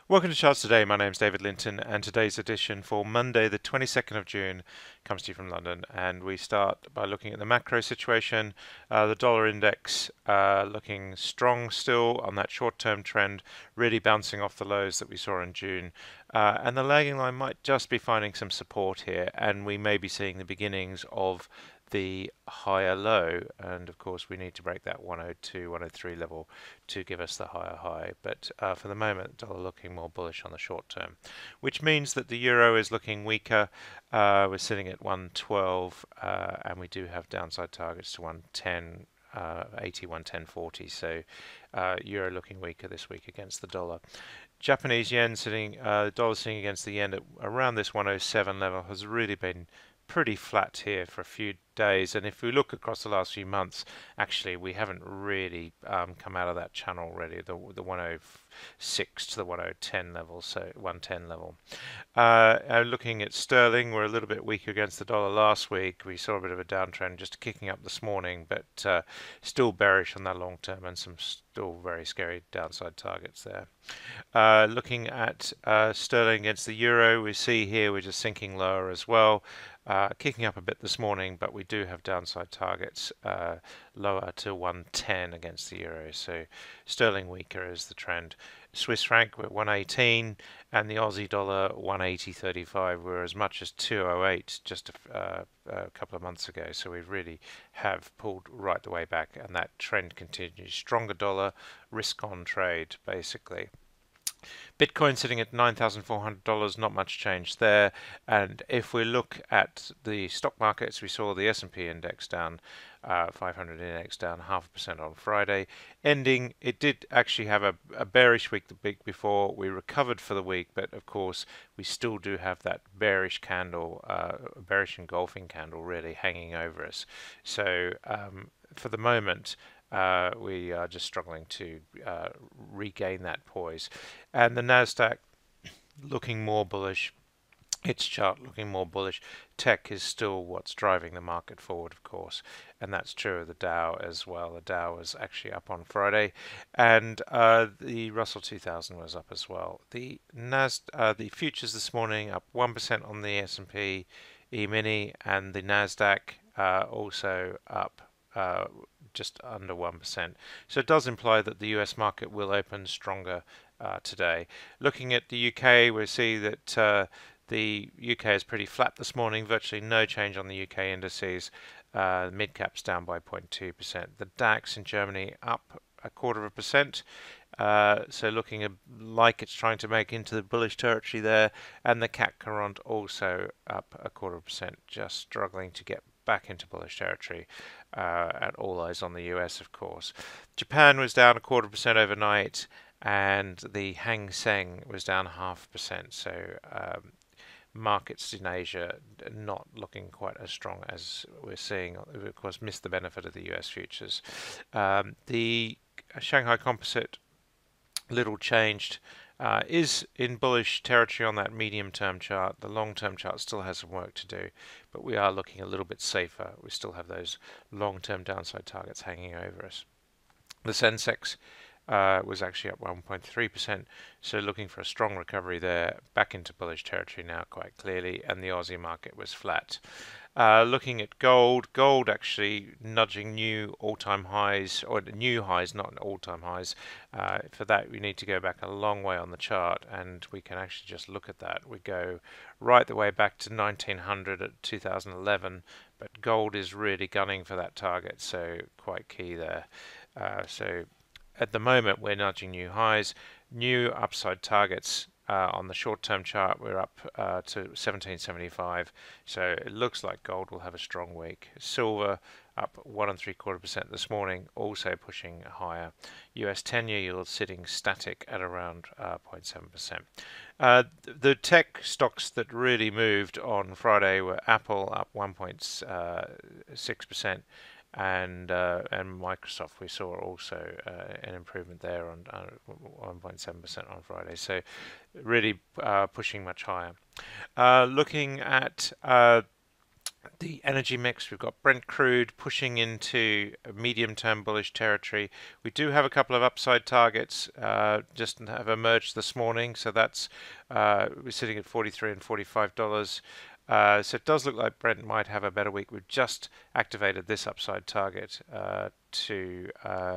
Welcome to Charts Today. My name's David Linton, and today's edition for Monday, the 22nd of June, comes to you from London. And we start by looking at the macro situation. The dollar index looking strong still on that short-term trend, really bouncing off the lows that we saw in June. And the lagging line might just be finding some support here, and we may be seeing the beginnings of the higher low, and of course we need to break that 102, 103 level to give us the higher high. But for the moment, dollar looking more bullish on the short term, which means that the euro is looking weaker. We're sitting at 112, and we do have downside targets to 110. 80, 110.40, so euro looking weaker this week against the dollar. Japanese yen sitting, the dollar sitting against the yen at around this 107 level has really been pretty flat here for a few days, and if we look across the last few months, actually we haven't really come out of that channel already, the 106 to the 110 level, so 110 level. Looking at sterling, we're a little bit weaker against the dollar last week. We saw a bit of a downtrend just kicking up this morning, but still bearish on that long term and some still very scary downside targets there. Looking at sterling against the euro, we see here we're just sinking lower as well. Kicking up a bit this morning, but we do have downside targets lower to 110 against the euro. So sterling weaker is the trend. Swiss franc we're at 118, and the Aussie dollar 180.35. We're as much as 208 just a couple of months ago. So we really have pulled right the way back, and that trend continues. Stronger dollar, risk on trade, basically. Bitcoin sitting at $9,400, not much change there. And if we look at the stock markets, we saw the S&P index down, 500 index down 0.5% on Friday. Ending, it did actually have a bearish week the week before. We recovered for the week, but of course we still do have that bearish candle, bearish engulfing candle really hanging over us. So for the moment, we are just struggling to regain that poise. And the Nasdaq looking more bullish. Its chart looking more bullish. Tech is still what's driving the market forward, of course, and that's true of the Dow as well. The Dow was actually up on Friday, and the Russell 2000 was up as well. The the futures this morning up 1% on the S&P E-mini, and the Nasdaq also up just under 1%. So it does imply that the US market will open stronger today. Looking at the UK, we see that the UK is pretty flat this morning, virtually no change on the UK indices. Mid caps down by 0.2%. The DAX in Germany up 0.25%. So looking like it's trying to make into the bullish territory there, and the CAC 40 also up 0.25%, just struggling to get back into bullish territory. At all eyes on the US, of course. Japan was down 0.25% overnight, and the Hang Seng was down 0.5%. So markets in Asia not looking quite as strong as we're seeing. We, of course, missed the benefit of the US futures. The Shanghai Composite, little changed. Is in bullish territory on that medium-term chart. The long-term chart still has some work to do, but we are looking a little bit safer. We still have those long-term downside targets hanging over us. The Sensex was actually up 1.3%, so looking for a strong recovery there, back into bullish territory now quite clearly, and the Aussie market was flat. Looking at gold, gold actually nudging new all-time highs, or new highs, not all-time highs. For that, we need to go back a long way on the chart, and we can actually just look at that. We go right the way back to 1900 at 2011, but gold is really gunning for that target, so quite key there. So at the moment, we're nudging new highs, new upside targets. On the short-term chart, we're up to 1775, so it looks like gold will have a strong week. Silver up 1.75% this morning, also pushing higher. US 10-year yield sitting static at around 0.7%. The tech stocks that really moved on Friday were Apple up 1.6%. And Microsoft, we saw also an improvement there on 1.7% on Friday. So really pushing much higher. Looking at The energy mix, we've got Brent crude pushing into a medium-term bullish territory. We do have a couple of upside targets just have emerged this morning, so that's we're sitting at $43 and $45. So it does look like Brent might have a better week. We've just activated this upside target to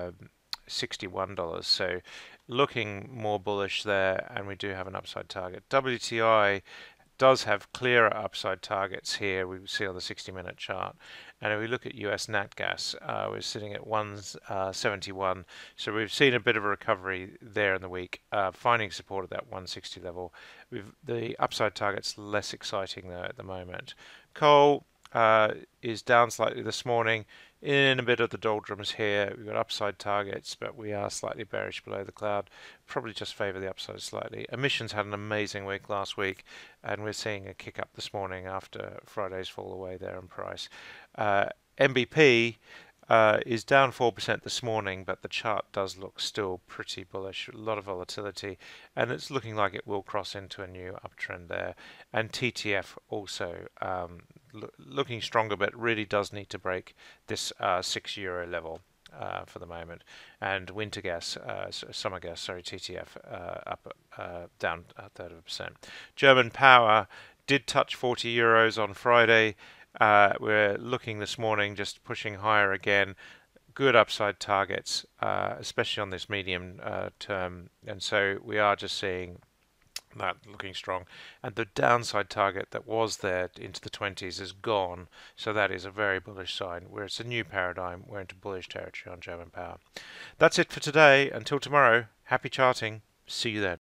$61, so looking more bullish there, and we do have an upside target. WTI does have clearer upside targets here, we see on the 60-minute chart. And if we look at US nat gas, we're sitting at 171, so we've seen a bit of a recovery there in the week, finding support at that 160 level. The upside target's less exciting though at the moment. Coal is down slightly this morning, in a bit of the doldrums here. We've got upside targets, but we are slightly bearish below the cloud. Probably just favour the upside slightly. Emissions had an amazing week last week, and we're seeing a kick up this morning after Friday's fall away there in price. NBP is down 4% this morning, but the chart does look still pretty bullish. A lot of volatility, and it's looking like it will cross into a new uptrend there. And TTF also looking stronger, but really does need to break this €6 level for the moment. And winter gas, summer gas, sorry, TTF up down a third of a percent. German power did touch €40 on Friday. We're looking this morning just pushing higher again. Good upside targets, especially on this medium term, and so we are just seeing that looking strong. And the downside target that was there into the 20s is gone, so that is a very bullish sign. Where it's a new paradigm, we're into bullish territory on German power. That's it for today. Until tomorrow, happy charting. See you then.